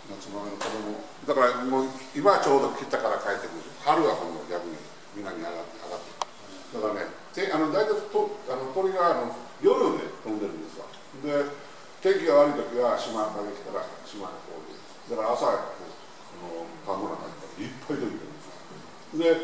夏豆の子供だからもう今はちょうど切ったから帰ってくる。春は今度逆に南に上がってだからね、大体鳥が夜で飛んでるんですわ。で天気が悪い時は島ができたら島の方でだから朝田んぼなんかいっぱい出てくるんですよ。で